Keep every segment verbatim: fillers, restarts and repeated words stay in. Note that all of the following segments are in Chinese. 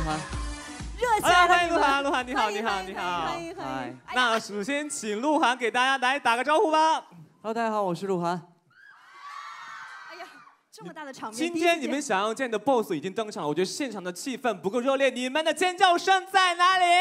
涵。 热起来！ 欢迎鹿晗，鹿晗你好，你好，你好。 欢迎欢迎。 那首先请鹿晗给大家来打个招呼吧。 Hello， 大家好，我是鹿晗。 哎呀，这么大的场面！ 今天你们想要见的 B O S S 已经登场了，我觉得现场的气氛不够热烈，你们的尖叫声在哪里？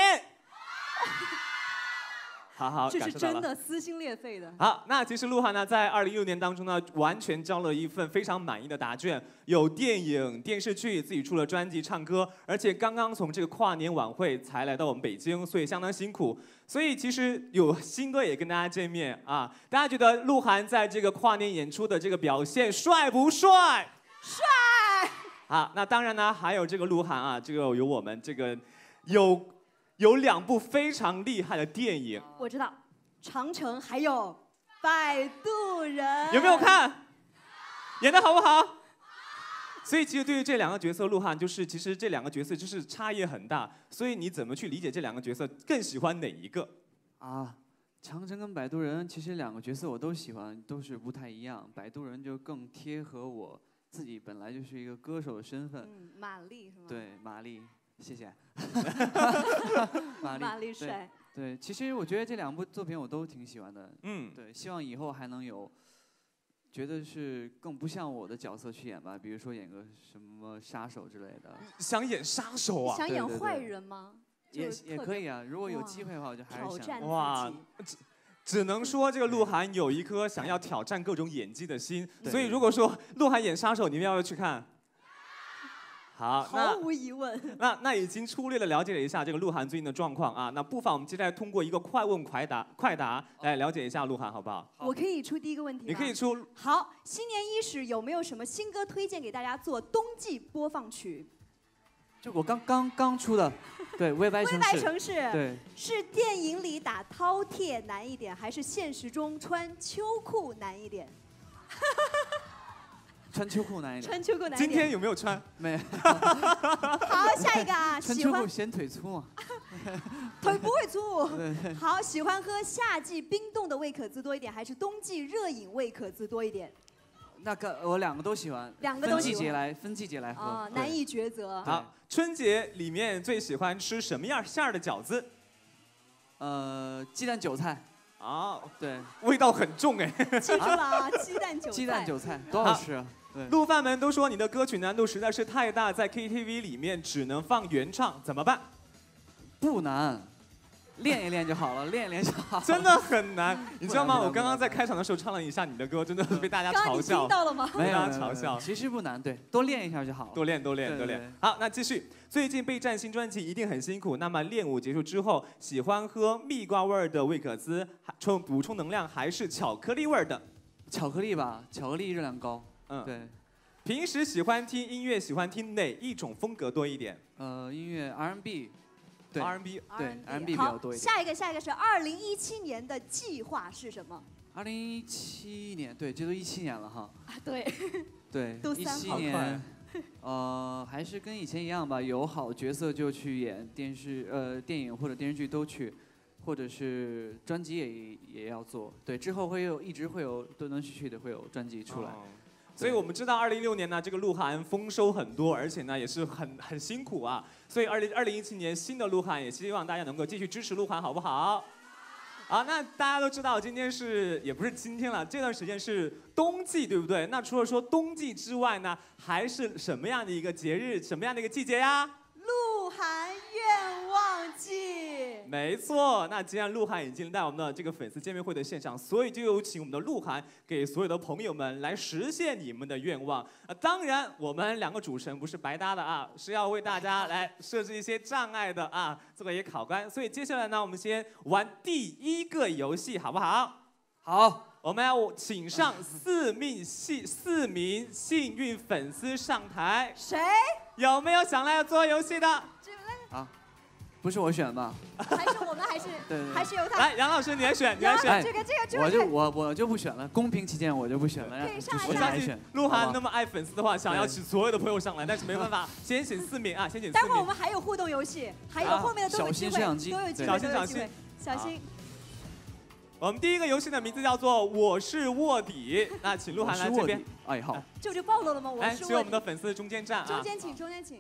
好好， 这是真的撕心裂肺的。 好，那其实鹿晗呢，在二零一六年当中呢，完全交了一份非常满意的答卷，有电影、电视剧，自己出了专辑、唱歌，而且刚刚从这个跨年晚会才来到我们北京，所以相当辛苦。所以其实有新歌也跟大家见面啊，大家觉得鹿晗在这个跨年演出的这个表现帅不帅？ 帅。 好，那当然呢，还有这个鹿晗啊，这个有我们这个有。有两部非常厉害的电影， 我知道，《长城》还有《摆渡人》， 有没有看？演的好不好？所以其实对于这两个角色，鹿晗就是其实这两个角色就是差异很大，所以你怎么去理解这两个角色？更喜欢哪一个？ 啊，长城跟摆渡人其实两个角色我都喜欢，都是不太一样。摆渡人就更贴合我自己本来就是一个歌手的身份。 嗯，马丽是吗？ 对，马丽。谢谢。 马丽，马丽帅。 对，其实我觉得这两部作品我都挺喜欢的。 嗯， 对，希望以后还能有，觉得是更不像我的角色去演吧，比如说演个什么杀手之类的。 想演杀手啊？ 想演坏人吗？ 也也可以啊，如果有机会的话，我就还是想。 哇，只只能说这个鹿晗有一颗想要挑战各种演技的心，所以如果说鹿晗演杀手，你们要不要去看？好， 毫无疑问。 那那已经粗略的了解了一下这个鹿晗最近的状况啊，那不妨我们接下来通过一个快问快答快答来了解一下鹿晗，好不好？ 我可以出第一个问题吗？ 你可以出。 好，新年伊始有没有什么新歌推荐给大家做冬季播放曲？ 就我刚刚刚出的，对，微白城市。 微白城市。 对。 是电影里打饕餮难一点，还是现实中穿秋裤难一点？ 穿秋裤难一点。 穿秋裤难一点。 今天有没有穿？ 没。 好，下一个啊， 穿秋裤显腿粗嘛。 腿不会粗。好，喜欢喝夏季冰冻的味可滋多一点，还是冬季热饮味可滋多一点？ 那个我两个都喜欢。 两个都喜欢。 分季节来，分季节来喝。 啊，难以抉择。 好，春节里面最喜欢吃什么样馅儿的饺子？ 呃，鸡蛋韭菜。 啊， 对， 味道很重哎。 记住了啊，鸡蛋韭菜。 鸡蛋韭菜多好吃啊！ 鹿饭们都说你的歌曲难度实在是太大，在 K T V 里面只能放原唱，怎么办？ 不难，练一练就好了，练一练就好了。 真的很难，你知道吗？我刚刚在开场的时候唱了一下你的歌，真的是被大家嘲笑。 听到了吗？ 没有嘲笑。 其实不难，对，多练一下就好了。 多练，多练，多练。好，那继续。最近备战新专辑一定很辛苦，那么练舞结束之后，喜欢喝蜜瓜味儿的味可滋，充补充能量，还是巧克力味儿的？ 巧克力吧，巧克力热量高。嗯，对。 平时喜欢听音乐，喜欢听哪一种风格多一点？ 呃，音乐 R and B， 对 ，R and B， 对 R and B 比较多一点。 下一个，下一个是二零一七年的计划是什么？ 二零一七年，对，这都一七年了哈。 啊，对。 对，一七年，呃，还是跟以前一样吧，有好角色就去演电视、呃电影或者电视剧都去，或者是专辑也也要做。对，之后会有一直会有断断续续的会有专辑出来。哦， 所以我们知道，二零一六年呢，这个鹿晗丰收很多，而且呢也是很很辛苦啊。所以二零二零一七年新的鹿晗，也希望大家能够继续支持鹿晗，好不好？好，那大家都知道，今天是也不是今天了，这段时间是冬季，对不对？那除了说冬季之外呢，还是什么样的一个节日，什么样的一个季节呀？ 鹿晗愿望季。 没错，那既然鹿晗已经在我们的这个粉丝见面会的现场，所以就有请我们的鹿晗给所有的朋友们来实现你们的愿望。啊，当然我们两个主持人不是白搭的啊，是要为大家来设置一些障碍的啊，作为一个考官。所以接下来呢，我们先玩第一个游戏，好不好？ 好。 我们要请上四名幸四名幸运粉丝上台。 谁？ 有没有想来做游戏的？ 啊，不是我选吧？ 还是我们还是对对还是由他。 来，杨老师你来选，你来选。 这个这个这个。 我就我我就不选了，公平起见我就不选了。 可以上来。 我相信鹿晗那么爱粉丝的话，想要请所有的朋友上来，但是没办法，先请四名啊，先请四名。 待会儿我们还有互动游戏，还有后面的都有机会，都有机会， 小心小心小心。 我们第一个游戏的名字叫做“我是卧底”，那请鹿晗来这边。 哎，好。 这不就暴露了吗？我是卧底。 请我们的粉丝中间站啊。 中间请，中间请。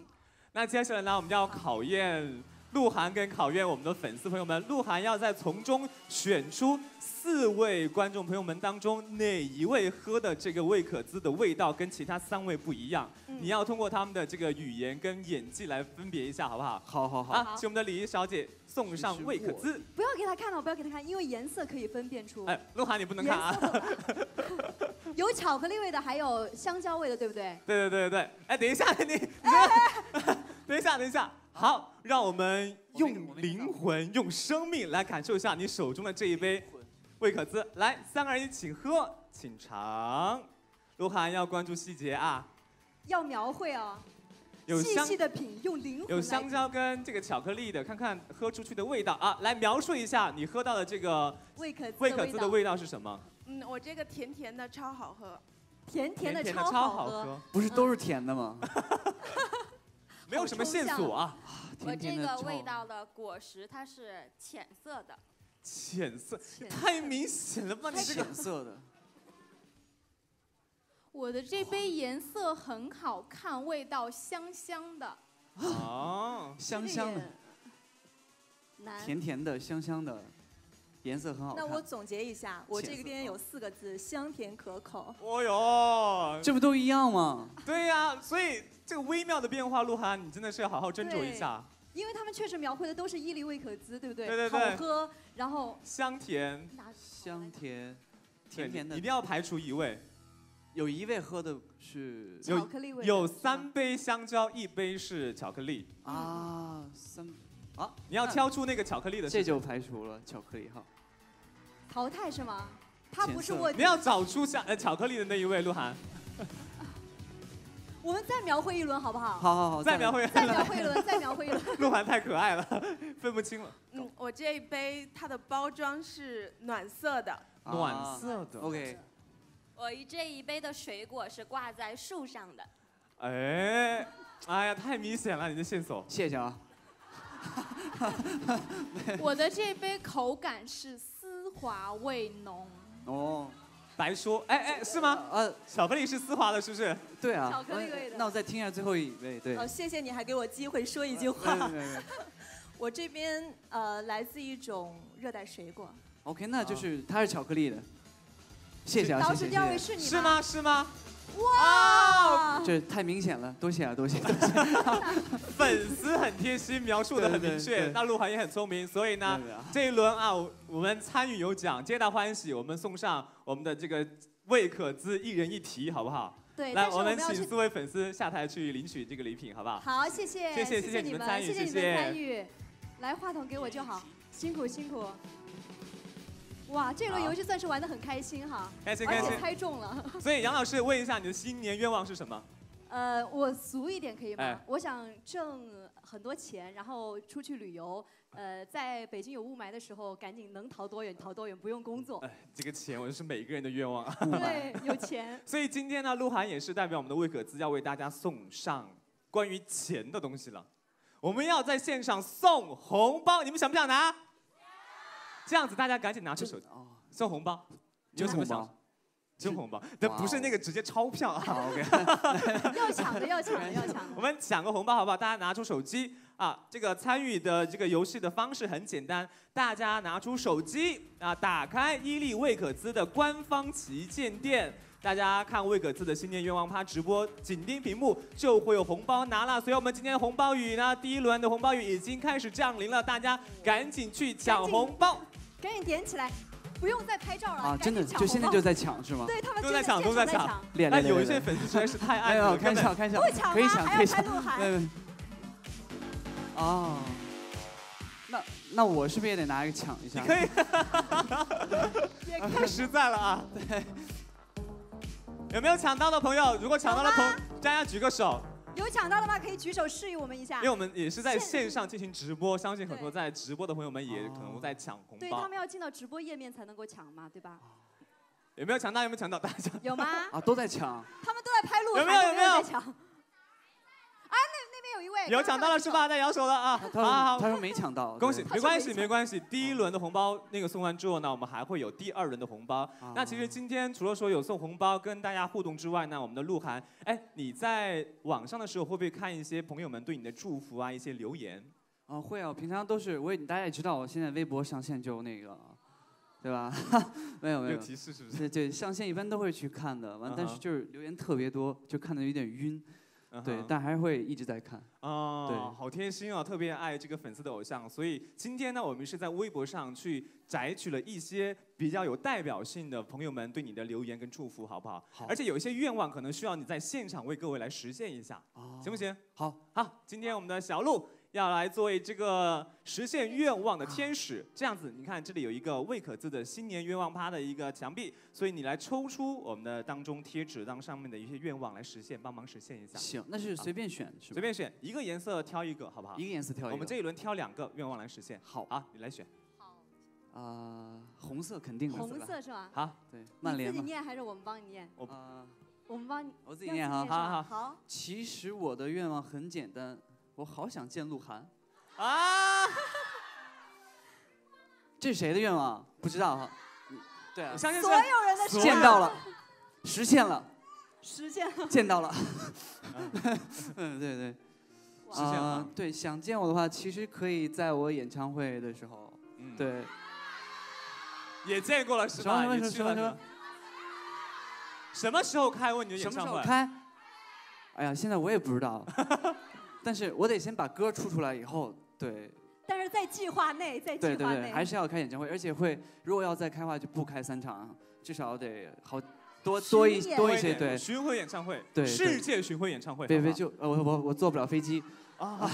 那接下来呢，我们要考验鹿晗跟考验我们的粉丝朋友们。鹿晗要在从中选出四位观众朋友们当中哪一位喝的这个味可滋的味道跟其他三位不一样。嗯、你要通过他们的这个语言跟演技来分别一下，好不好？ 好好好。 啊，请我们的礼仪小姐送上味可滋。 不要给他看了，不要给他看，因为颜色可以分辨出。 哎，鹿晗你不能看啊。 有巧克力味的，还有香蕉味的，对不对？ 对对对对对。哎，等一下，你，你等一下，等一下。好，让我们用灵魂、用生命来感受一下你手中的这一杯味可滋。来，三个人一起喝，请尝。鹿晗要关注细节啊， 要描绘啊， 有细细的品，用灵魂。 有香蕉跟这个巧克力的，看看喝出去的味道啊。来描述一下你喝到的这个味可滋味可滋的味道是什么？ 嗯，我这个甜甜的超好喝， 甜甜的超好喝， 不是都是甜的吗？ 没有什么线索啊。 我这个味道的果实它是浅色的。 浅色，太明显了吧？你这个浅色的。 我的这杯颜色很好看，味道香香的。 哦， 香香的。甜甜的，香香的。颜色很好看。 那我总结一下，我这边有四个字：香甜可口。 哦哟， 这不都一样吗？ 对呀、啊，所以这个微妙的变化，鹿晗你真的是要好好斟酌一下。 因为他们确实描绘的都是伊犁味可滋，对不对？ 对对对。 好喝，然后香甜。 香甜，甜甜的。 一定要排除一位。 有一位喝的是巧克力味。 有三杯香蕉，一杯是巧克力。 啊，三。啊， 你要挑出那个巧克力的， 这就排除了巧克力哈。 淘汰是吗？他不是我。 你要找出像呃巧克力的那一位，鹿晗。 我们再描绘一轮好不好？ 好好好， 再描绘， 再描绘一轮，再描绘一轮。 鹿晗太可爱了，分不清了。 嗯，我这一杯它的包装是暖色的。 暖色的 ，OK。 我这一杯的水果是挂在树上的。 哎，哎呀，太明显了，你的线索。 谢谢啊。 我的这杯口感是丝滑味浓。 哦， 白说，哎哎，是吗？呃，巧克力是丝滑的，是不是？ 对啊。 巧克力味的。 那我再听一下最后一位，对。 好，谢谢你还给我机会说一句话。我这边呃来自一种热带水果。 OK， 那就是它是巧克力的。谢谢啊，谢谢。 倒数第二位是你是吗？是吗？ 哇！ 这太明显了，多谢啊，多谢。多谢粉丝很贴心，描述的很明确。那鹿晗也很聪明，所以呢，这一轮啊，我们参与有奖，皆大欢喜。我们送上我们的这个味可滋一人一题，好不好？ 对。 来，我们请四位粉丝下台去领取这个礼品，好不好？ 好，谢谢， 谢谢谢谢你们参与， 谢谢你们参与。来，话筒给我就好，辛苦辛苦。哇，这轮游戏算是玩得很开心哈， 开心开心， 而且猜中了。 所以杨老师问一下，你的新年愿望是什么？ 呃，我俗一点可以吗？ 哎、 我想挣很多钱，然后出去旅游。呃，在北京有雾霾的时候，赶紧能逃多远逃多远，不用工作。 哎，这个钱我是每个人的愿望。 对，有钱。 所以今天呢，鹿晗也是代表我们的味可滋要为大家送上关于钱的东西了。我们要在线上送红包，你们想不想拿？这样子，大家赶紧拿出手机哦，送红包，有什么想？真红包，但不是那个直接钞票啊。OK。 要抢的，要抢的，要抢的。 我们抢个红包好不好？大家拿出手机啊！这个参与的这个游戏的方式很简单，大家拿出手机啊，打开伊利味可滋的官方旗舰店。大家看味可滋的新年愿望趴直播，紧盯屏幕就会有红包拿了。所以我们今天的红包雨呢，第一轮的红包雨已经开始降临了，大家赶紧去抢红包， 赶紧点起来，不用再拍照了啊！真的，就现在就在抢是吗？ 对他们都在抢，都在抢。 那有一些粉丝实在是太爱了，开抢开抢，可以抢可以抢。哦，那那我是不是也得拿一个抢一下？ 可以，太实在了啊！对。有没有抢到的朋友？如果抢到的朋友，大家举个手。 有抢到的吗？可以举手示意我们一下。 因为我们也是在线上进行直播，相信很多在直播的朋友们也可能在抢红包。 对，他们要进到直播页面才能够抢嘛，对吧？ 有没有抢到？有没有抢到？大家有吗？ 啊，都在抢。 他们都在拍录， 有没有？有没有？ 在抢。啊，那那边有一位有抢到了是吧？在摇手了啊！ 他好， 他说没抢到， 恭喜，没关系没关系。第一轮的红包那个送完之后呢，我们还会有第二轮的红包。那其实今天除了说有送红包跟大家互动之外呢，我们的鹿晗，哎，你在网上的时候会不会看一些朋友们对你的祝福啊，一些留言？ 啊，会啊，我平常都是我也大家也知道，我现在微博上线就那个。对吧？没有没有。 有提示是不是？ 对对，上线一般都会去看的，完，但是就是留言特别多，就看的有点晕。对，但还是会一直在看。 哦， 对， 好贴心哦，特别爱这个粉丝的偶像。所以今天呢，我们是在微博上去摘取了一些比较有代表性的朋友们对你的留言跟祝福，好不好？ 好。 而且有一些愿望可能需要你在现场为各位来实现一下，哦、行不行？ 好， 好，今天我们的小鹿要来作为这个实现愿望的天使，这样子，你看这里有一个未可字的新年愿望趴的一个墙壁，所以你来抽出我们的当中贴纸当上面的一些愿望来实现，帮忙实现一下。 行，那是随便选是吧？ 随便选一个颜色挑一个，好不好？ 一个颜色挑一个。 我们这一轮挑两个愿望来实现。 好， 好，你来选。 好。 啊，红色肯定的。 红色是吧？ 好， 对，曼联。 你自己念还是我们帮你念？ 我啊， 我们帮你。 我自己念哈。 好好好。 其实我的愿望很简单，我好想见鹿晗。 啊！ 这是谁的愿望？不知道哈。对啊， 所有人的见到了，实现了， 实现了， 见到了。嗯，对对。 实现了。 对，想见我的话，其实可以在我演唱会的时候，对。 也见过了是吧？ 什么什么什么？ 什么时候开过你的演唱会？ 什么时候开？哎呀，现在我也不知道。但是我得先把歌出出来以后，对。 但是在计划内，在计划内。 对对对，还是要开演唱会，而且会，如果要再开的话，就不开三场，至少得好多多一多一些，对。 巡回演唱会， 对， 世界巡回演唱会。 别别就，呃，我我我坐不了飞机。啊。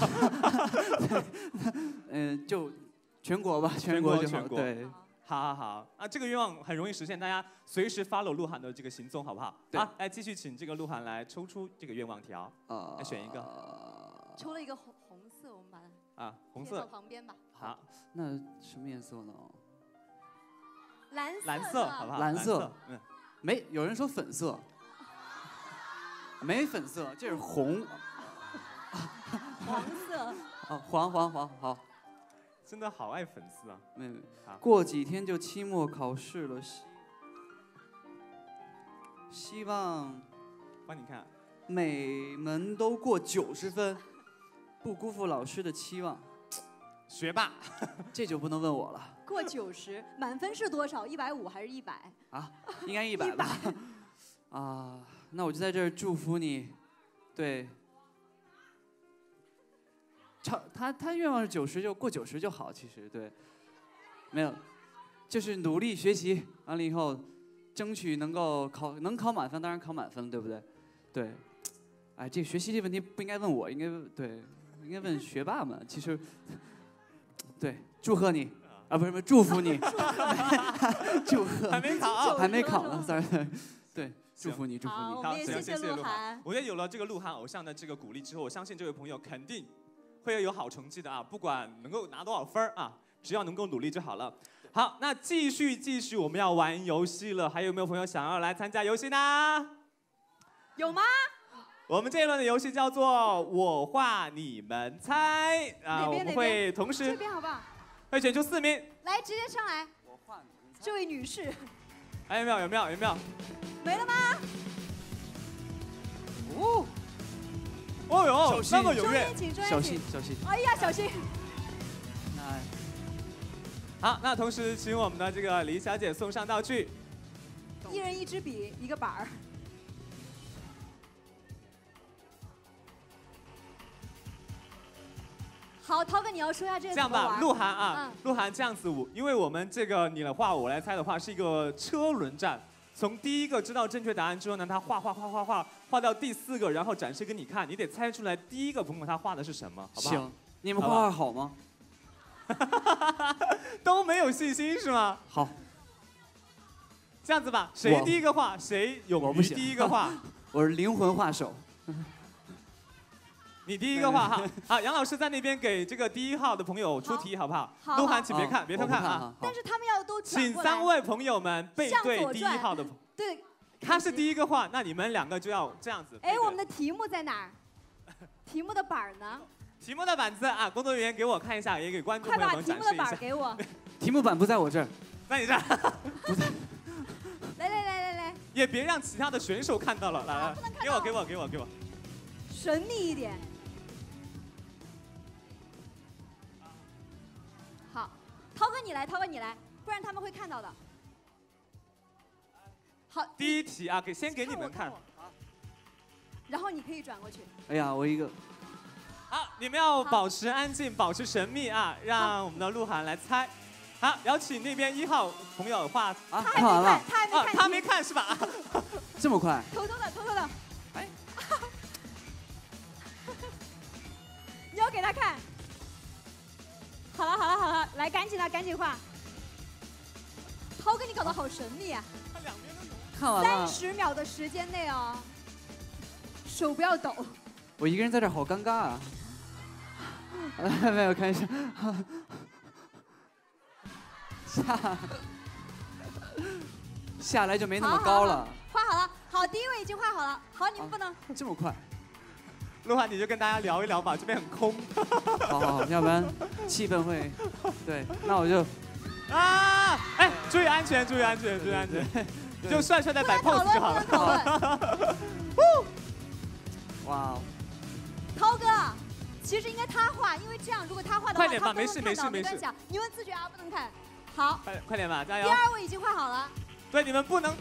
嗯，就全国吧，全国就好，对。 好好好，啊，这个愿望很容易实现，大家随时 follow 鹿晗的这个行踪，好不好？好，来继续请这个鹿晗来抽出这个愿望条，来选一个。 抽了一个红红色，我们把它啊，红色旁边吧。 好， 那什么颜色呢？ 蓝色， 蓝色，好不好？ 蓝色，嗯，没有人说粉色，没粉色，这是红。 黄色。 哦，黄黄黄，好。 真的好爱粉丝啊！ 没没，过几天就期末考试了，希希望帮你看， 每门都过九十分，不辜负老师的期望。 学霸， 这就不能问我了。 过九十，满分是多少？一百五还是一百？ 啊，应该一百吧。啊，那我就在这儿祝福你，对。超他他愿望是九十，就过九十就好。其实对，没有，就是努力学习，完了以后，争取能够考能考满分，当然考满分，对不对？对，哎，这学习这问题不应该问我，应该对，应该问学霸们。其实，对，祝贺你啊，不是不是，祝福你，祝贺， 还没考， 还没考呢 ，sorry， 对。祝福你，祝福你。 好，我们也谢谢鹿晗。 我觉得有了这个鹿晗偶像的这个鼓励之后，我相信这位朋友肯定会有好成绩的啊！不管能够拿多少分啊，只要能够努力就好了。好，那继续继续，我们要玩游戏了。还有没有朋友想要来参加游戏呢？ 有吗？ 我们这一轮的游戏叫做“我画你们猜”啊，我们会同时这边好不好？ 会选出四名。 来，直接上来。我画你们猜。这位女士。 还有没有？有没有？有没有？ 没了吗？ 哦。哦呦，那么踊跃， 小心小心！ 哎呀，小心！ 好，那同时请我们的这个李小姐送上道具， 一人一支笔，一个板儿。好，涛哥，你要说一下这个这样吧，鹿晗啊，鹿晗这样子，我因为我们这个你的话我来猜的话是一个车轮战。从第一个知道正确答案之后呢，他画画画画画画到第四个，然后展示给你看，你得猜出来第一个朋友他画的是什么，好不好？ 行，你们画画好吗？ 都没有信心是吗？ 好， 这样子吧，谁第一个画，谁勇于第一个画。 我是灵魂画手。 你第一个画哈，好，杨老师在那边给这个第一号的朋友出题，好不好？ 好。 鹿晗，请别看，别偷看啊！ 但是他们要都请三位朋友们背对第一号的。 对。 他是第一个画，那你们两个就要这样子。 哎，我们的题目在哪儿？题题目的板呢？ 题目的板子啊，工作人员给我看一下，也给观众朋友们展示一下。 快把题目的板给我。 题目板不在我这儿， 在你这儿。 不在。 来来来来来。 也别让其他的选手看到了，来来，给我给我给我给我。 神秘一点。好，涛哥你来，涛哥你来，不然他们会看到的。好， 第一题啊，给先给你们看。 然后你可以转过去。 哎呀，我一个。 好，你们要保持安静，保持神秘啊，让我们的鹿晗来猜。好，有请那边一号朋友画啊， 看完了，他还没看， 他没看是吧？ 这么快？ 偷偷的，偷偷的。 哎， 你要给他看。好了，好了，好了，来，赶紧的，赶紧画。涛哥，你搞得好神秘啊！ 他两边都有。 看完了。 三十秒的时间内哦，手不要抖。 我一个人在这儿好尴尬啊！没有，开玩笑。下下来就没那么高了。 画好了，好，第一位已经画好了。好，你们不能、啊、 这么快。 鹿晗，你就跟大家聊一聊吧，这边很空。 好好好，要不然气氛会。对，那我就。 啊！哎，注意安全，注意安全，注意安全。你就帅帅的摆 pose 就好了。 哇！ 涛哥。其实应该他画，因为这样，如果他画的话， 快点吧，没事没事没事。 你们自觉啊，不能看。好， 快快点吧，加油！ 第二位已经画好了。 对，你们不能。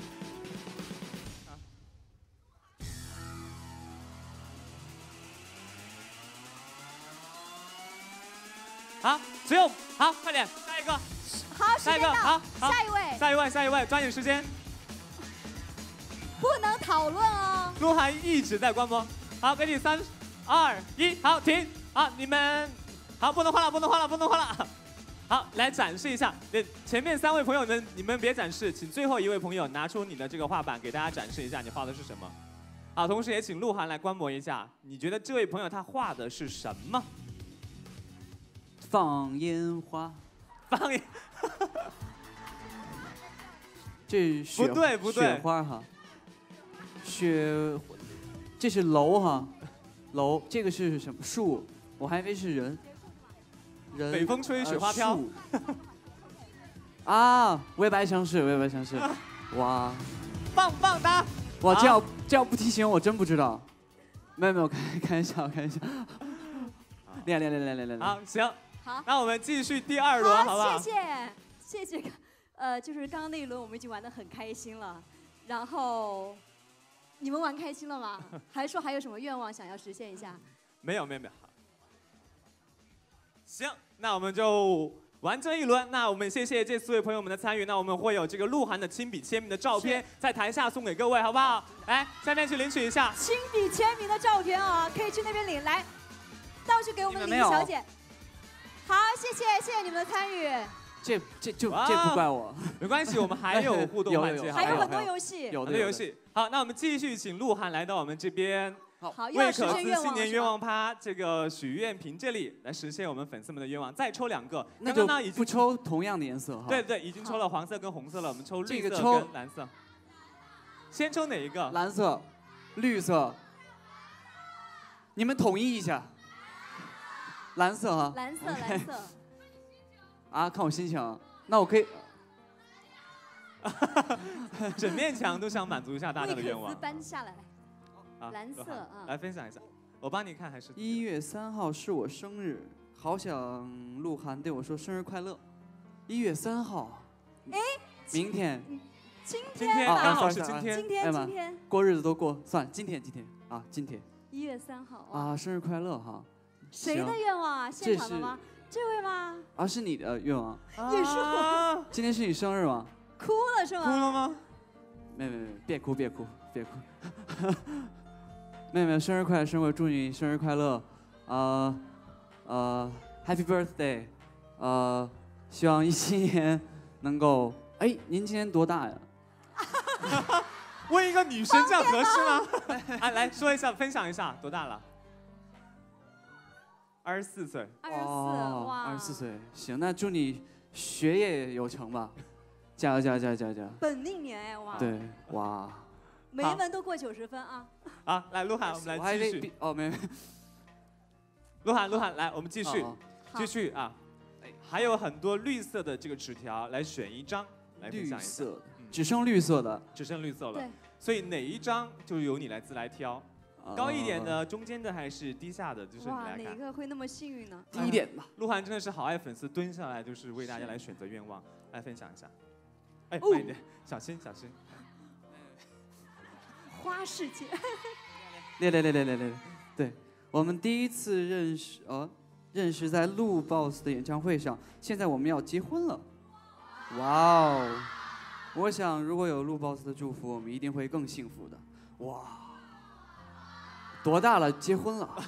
好，只有好，快点，下一个。 好， 下一个，好， 下一位， 下一位，下一位，抓紧时间。 不能讨论哦。 鹿晗一直在观摩。好，给你三。二一，好停！好，你们好，不能画了，不能画了，不能画了。好，来展示一下。对，前面三位朋友们，你们别展示，请最后一位朋友拿出你的这个画板，给大家展示一下你画的是什么。好，同时也请鹿晗来观摩一下，你觉得这位朋友他画的是什么？ 放烟花。 放烟。 这是雪不对不对雪花哈。雪，这是楼哈。楼，这个是什么树？我还以为是人。人。 北风吹，雪花飘。 啊，微白相识，微白相识。哇， 棒棒哒！ 哇，这要这要不提醒我真不知道。没有没有，开开玩笑，开玩笑。练练练练练练。 好，行。 好。 那我们继续第二轮，好不好？ 谢谢谢谢。呃，就是刚刚那一轮我们已经玩得很开心了，然后。你们玩开心了吗？还是说还有什么愿望想要实现一下？ 没有没有没有。行，那我们就完这一轮。那我们谢谢这四位朋友们的参与。那我们会有这个鹿晗的亲笔签名的照片在台下送给各位，好不好？来，下面去领取一下亲笔签名的照片啊，可以去那边领。来，道去给我们的李小姐。好，谢谢谢谢你们的参与。 这这就这不怪我， 没关系，我们还有互动环节， 还有很多游戏， 有的游戏。好，那我们继续请鹿晗来到我们这边， 好， 魏可思新年愿望趴这个许愿瓶这里来实现我们粉丝们的愿望，再抽两个。 那就不抽同样的颜色哈。 对对，已经抽了黄色跟红色了，我们抽绿色跟蓝色。先抽哪一个？ 蓝色、绿色，你们统一一下。蓝色哈。 蓝色，蓝色。 啊，看我心情，那我可以， 整面墙都想满足一下大家的愿望。 搬下来， 啊， 蓝色啊， 来分享一下，我帮你看还是？ 一月三号是我生日，好想鹿晗对我说生日快乐。一月三号， 哎， 明天， 今天刚好是今天， 今天今天过日子都过，算今天今天啊，今天。 一月三号啊，生日快乐哈！ 谁的愿望啊？现场的吗？这位吗？ 啊，是你的愿望。 也是我。 今天是你生日吗？ 哭了是吗？ 哭了吗？ 没没没，别哭别哭别哭。妹妹，生日快乐！生日祝你生日快乐，呃呃 ，Happy Birthday， 呃，希望一七年能够，哎，您今年多大呀？ 问一个女生这样合适吗？哎，来说一下，分享一下，多大了？二十四岁。 二十四，哇！ 二十四岁，行，那祝你学业有成吧，加油加油加油加油加油！ 本命年哎，哇！ 对，哇！ 每一门都过九十分啊！ 好，来鹿晗，我们来继续。 哦，没没， 鹿晗，鹿晗，来，我们继续， 哦继续啊！还有很多绿色的这个纸条，来选一张来分享一下。 绿色，只剩绿色的， 只剩绿色了。 对。 所以哪一张就由你来自来挑， 哦高一点的、中间的还是低下的，就是你哇， 来看。 哪个会那么幸运呢？ 低一点吧。 鹿晗真的是好爱粉丝，蹲下来就是为大家来选择愿望，来分享一下。哎， 哦慢一点，小心小心。 花世界。 来来来来来来，对，我们第一次认识，哦，认识在鹿 boss 的演唱会上，现在我们要结婚了，哇哦！我想如果有鹿 boss 的祝福，我们一定会更幸福的，哇！多大了？结婚了？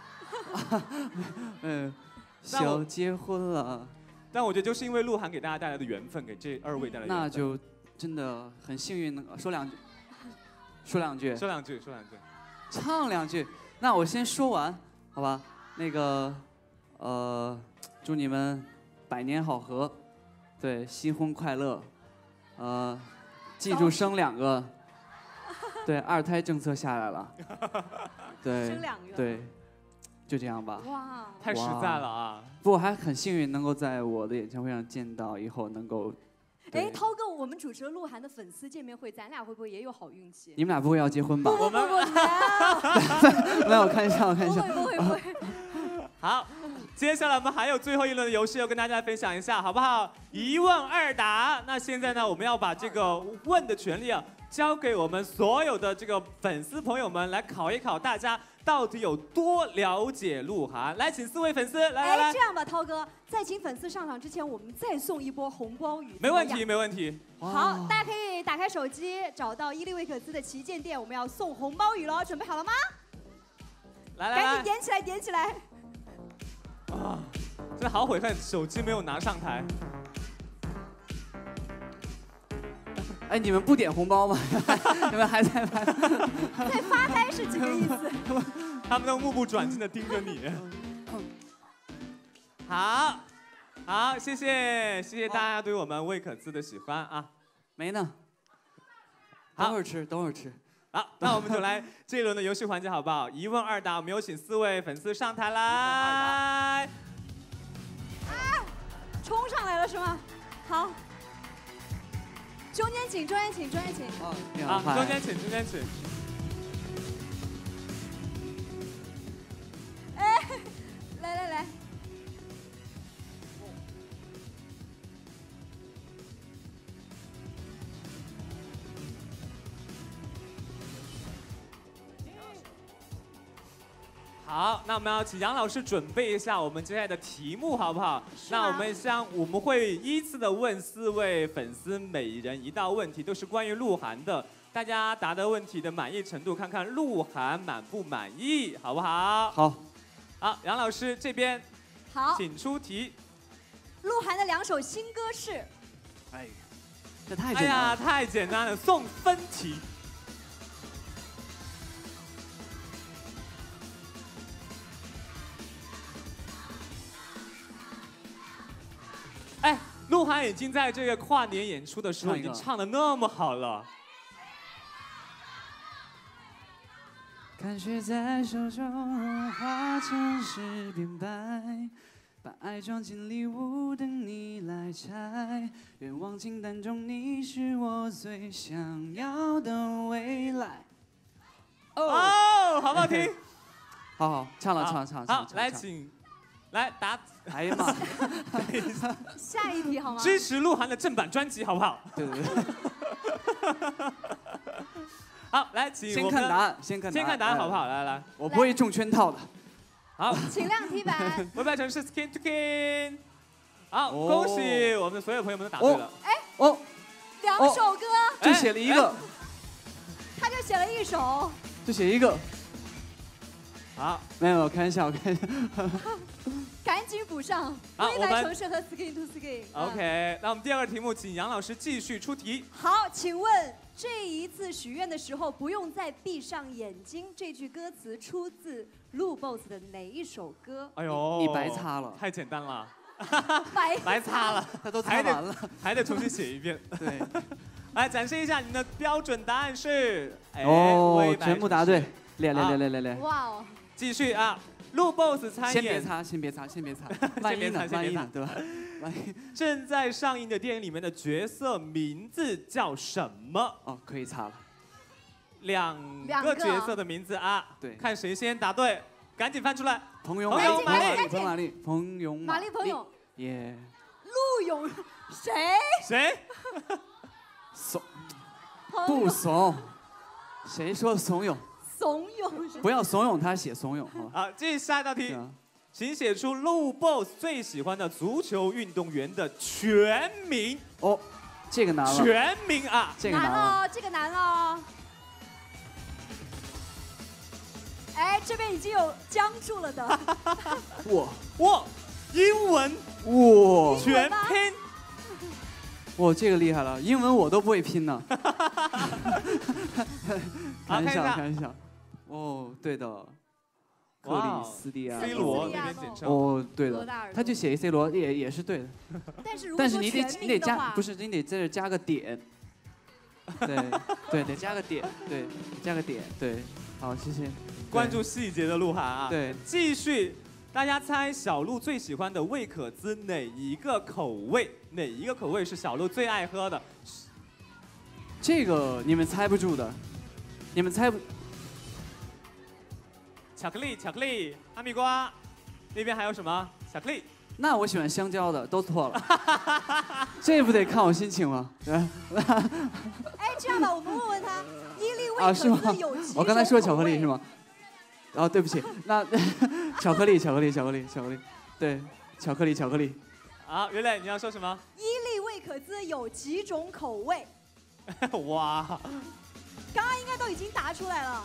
嗯，小结婚了。 但我觉得就是因为鹿晗给大家带来的缘分，给这二位带来的缘分。 那就真的很幸运，能说两句，说两句， 说两句，说两句。 唱两句，那我先说完，好吧？那个，呃，祝你们百年好合，对，新婚快乐，呃，记住生两个，对，二胎政策下来了，对， 生两个， 对，就这样吧。 哇， 太实在了啊！ 不，我还很幸运能够在我的演唱会上见到，以后能够。 哎，涛哥，我们主持了鹿晗的粉丝见面会，咱俩会不会也有好运气？ 你们俩不会要结婚吧？ 不不不不， 没有，看一下，我看一下。 不会不会不会。 好，接下来我们还有最后一轮的游戏要跟大家分享一下，好不好？一问二答。那现在呢，我们要把这个问的权利啊，交给我们所有的这个粉丝朋友们来考一考大家到底有多了解鹿晗。来，请四位粉丝来来来。 哎，这样吧，涛哥，在请粉丝上场之前，我们再送一波红包雨。 没问题，没问题。 好，大家可以打开手机，找到伊利威可斯的旗舰店，我们要送红包雨喽，准备好了吗？ 来来来， 赶紧点起来，点起来！ 啊，真的好悔恨，手机没有拿上台。 哎，你们不点红包吗？你们还在拍？ 在发呆是几个意思？ 他们都目不转睛的盯着你。好，好，谢谢，谢谢大家对我们魏可思的喜欢啊。 没呢。等会儿吃，等会儿吃。 好，那我们就来这一轮的游戏环节，好不好？一问二答，我们有请四位粉丝上台来。 啊！冲上来了是吗？好。中间请，中间请，中间请。 啊，中间请，中间请。 哎，来来来。 好，那我们要请杨老师准备一下我们接下来的题目，好不好？那我们像我们会依次的问四位粉丝每人一道问题，都是关于鹿晗的。大家答的问题的满意程度，看看鹿晗满不满意，好不好？ 好。 好，杨老师这边， 好， 请出题。 鹿晗的两首新歌是？ 哎，这太简单了。 哎呀，太简单了，送分题。哎，鹿晗已经在这个跨年演出的时候已经唱得那么好了。 看雪在手中融化成诗篇白，把爱装进礼物等你来拆。愿望清单中你是我最想要的未来。 哦，好不好听？ 好好，唱了唱了唱了。 好，来请，来答。 哎呀妈！ 下一题好吗？ 支持鹿晗的正版专辑好不好？ 对对对。 好，来，请先看答案，先看先看答案好不好？来来， 我不会中圈套的。 好， 请亮题板。 微白城是 Skin to Skin。好，恭喜我们的所有朋友们都答对了。 哎， 哦， 两首歌， 就写了一个， 他就写了一首， 就写一个。 好， 没有，开玩笑，开玩笑。 赶紧补上。微白城市和 Skin to Skin。 OK， 那我们第二个题目，请杨老师继续出题。 好，请问这一次许愿的时候不用再闭上眼睛，这句歌词出自鹿 boss 的哪一首歌？ 哎呦， 你白擦了， 太简单了。 白白擦了， 他都擦完了， 还得重新写一遍。 对， 来展示一下你的标准答案是。 哦，全部答对，来来来来来来。 哇哦！ 继续啊， 陆 boss 参先别演， 擦，先别擦，先别擦，万一呢？ 先别擦万一呢？对吧？万一正在上映的电影里面的角色名字叫什么？ 哦，可以擦了。 两两个个角色的名字啊， 对， 看谁先答对，赶紧翻出来。 彭永彭永马马丽，彭马丽，彭永马丽、彭永、 耶， 陆勇，谁？ 谁？ 怂彭不勇怂？谁说怂恿？ 怂恿是不要怂恿他写怂恿，好吧？ 好，继续下一道题，请写出陆 boss 最喜欢的足球运动员的全名。 哦，这个难了。 全名啊， 这个难了。 难了，这个难了。哎，这边已经有僵住了的。 哇哇，英文哇， 全拼。 哇，这个厉害了，英文我都不会拼呢。开玩笑，开玩笑。哦，对的，克里斯蒂安。 C 罗那边简称。 哦，对的，他就写一 C 罗也也是对的。 但是如果但是你得说全你得加， 名的话不是你得在这加个点。对对，得加个点，对，加个点，对。好，谢谢。 关注细节的鹿晗啊。 对， 继续，大家猜小鹿最喜欢的味可滋哪一个口味？哪一个口味是小鹿最爱喝的？ 这个你们猜不住的，你们猜不。 巧克力，巧克力，哈密瓜，那边还有什么？巧克力。 那我喜欢香蕉的，都错了。这不得看我心情吗？对吧？ 哎，这样吧，我们问问他，伊利味啊， 可是吗滋有几种？ 我刚才说巧克力是吗？哦，对不起，那巧克力，巧克力，巧克力，巧克力，对，巧克力，巧克力。 啊，袁磊，你要说什么？ 伊利味可滋有几种口味？ 哇， 刚刚应该都已经答出来了。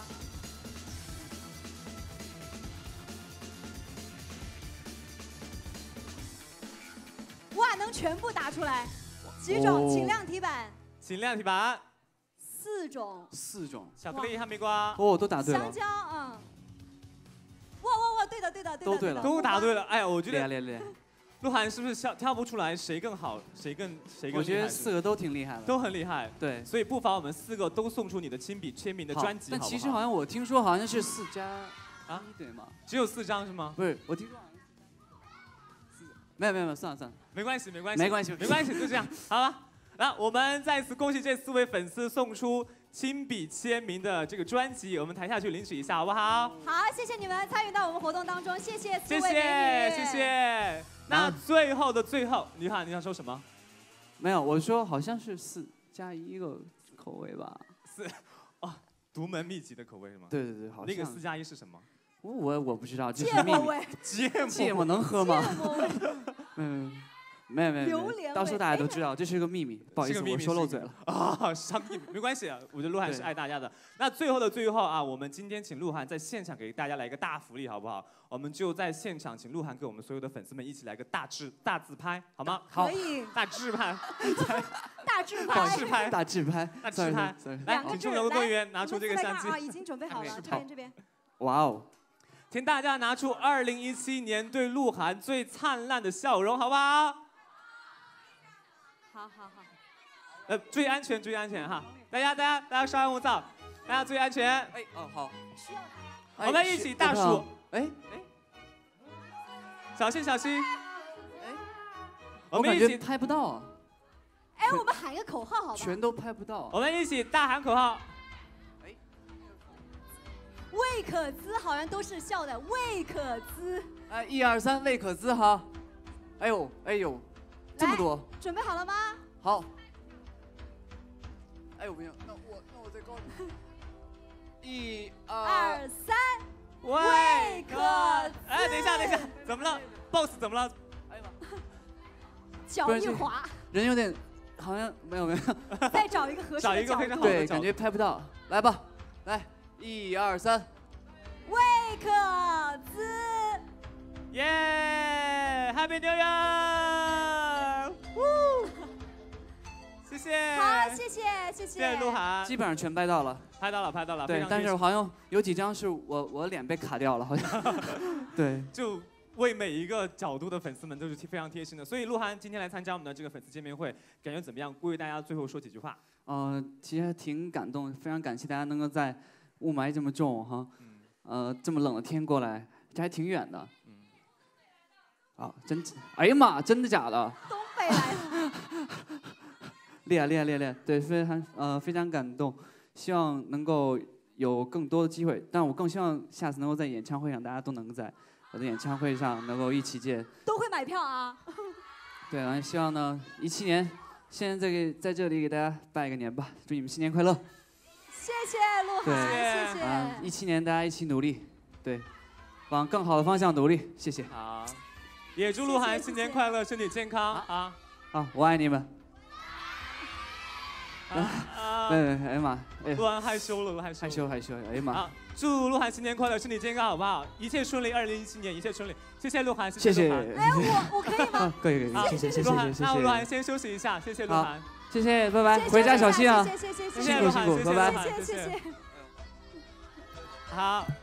哇，能全部答出来，几种？ 哦请亮题板。 请亮题板。 四种。 四种。 巧克力、哈密瓜。 哦，都答对了。 香蕉，嗯。哇哇哇，对的对的对的。 都对了， 都答对了。哎呀，我觉得。 厉害厉害。 鹿晗是不是挑挑不出来谁更好，谁更谁更厉害？ 我觉得四个都挺厉害的， 都很厉害。 对， 所以不妨我们四个都送出你的亲笔签名的专辑， 但好不好？ 其实好像我听说好像是四加啊， 对吗？ 只有四张是吗？ 不是，我听说好像是四。没有没有没有，算了算了， 没关系没关系没关系没关系，就这样，好了。那我们再次恭喜这四位粉丝送出亲笔签名的这个专辑，我们台下去领取一下，好不好？ 好，谢谢你们参与到我们活动当中，谢谢四谢位美女， 谢谢谢。那最后的最后，你好，你想说什么？ 没有，我说好像是四加一个口味吧。 四，哦，独门秘籍的口味是吗？ 对对对，好像。 那个四加一是什么？ 我我我不知道，这芥是秘密。 末味。 芥末芥末能喝吗？ 芥末味。 嗯。没有没有没有， 榴莲到时候大家都知道，这是个秘密。不好意思，我说漏嘴了。 啊，商业没关系啊，我觉得鹿晗是爱大家的。那最后的最后啊，我们今天请鹿晗在现场给大家来一个大福利，好不好？我们就在现场请鹿晗给我们所有的粉丝们一起来个大自大自拍，好吗？ 好。 可以。 大自拍。 大自拍。 大自拍。 大自拍。 大自拍。来，请出我们工作人员拿出这个相机。 啊，已经准备好了，这边这边。 哇哦！ 请大家拿出二零一七年对鹿晗最灿烂的笑容，好不好？ 好好好， 呃，注意安全，注意安全哈！大家，大家，大家稍安勿躁，大家注意安全。 哎，哦，好。 需要我们一起大数。 哎哎，小心小心。 哎， 我们一起拍不到啊。 哎，我们喊个口号好吧？ 全都拍不到。 我们一起大喊口号。 哎， 味可滋好像都是笑的，味可滋。 哎，一二三，味可滋哈。哎呦，哎呦。这么多， 准备好了吗？ 好。哎呦，不行，那我那我再高点。一二三， 味可滋。 哎，等一下，等一下，怎么了 ？boss 怎么了？ 哎呀妈！ 脚一滑， 人有点，好像没有没有。 再找一个合适的角度。 找一个非常好的对，感觉拍不到。来吧，来，一二三， 味可滋。 耶 ！Happy New Year！ 谢谢。 好，谢谢谢谢。 谢谢鹿晗。 基本上全拍到了。 拍到了，拍到了。 对，但是好像有几张是我我脸被卡掉了，好像。对。 就为每一个角度的粉丝们都是非常贴心的，所以鹿晗今天来参加我们的这个粉丝见面会，感觉怎么样？估计大家最后说几句话。 嗯、呃，其实挺感动，非常感谢大家能够在雾霾这么重哈，呃这么冷的天过来。 这还挺远的。嗯。啊，真，哎呀妈，真的假的？ 东北来的。 厉害厉害厉害厉害！对，非常呃非常感动，希望能够有更多的机会，但我更希望下次能够在演唱会上，大家都能在我的演唱会上能够一起见。 都会买票啊。 对，然后希望呢，一七年，现在给在这里给大家拜个年吧，祝你们新年快乐。 谢谢鹿晗，谢谢。 啊，一七年大家一起努力，对，往更好的方向努力，谢谢。 好，也祝鹿晗新年快乐，身体健康啊！ 好，我爱你们。 啊！ 对，哎呀妈，哎， 鹿晗害羞了，害羞， 害羞害羞，哎呀妈！ 祝鹿晗新年快乐，身体健康，好不好？一切顺利，二零一七年一切顺利。谢谢鹿晗， 谢谢。 哎，我我可以吗？ 可以可以，谢谢谢谢谢谢。 那鹿晗先休息一下，谢谢鹿晗。 谢谢，拜拜，回家小心啊！ 谢谢谢谢谢谢谢辛苦辛苦，拜拜。 谢谢谢谢。 好。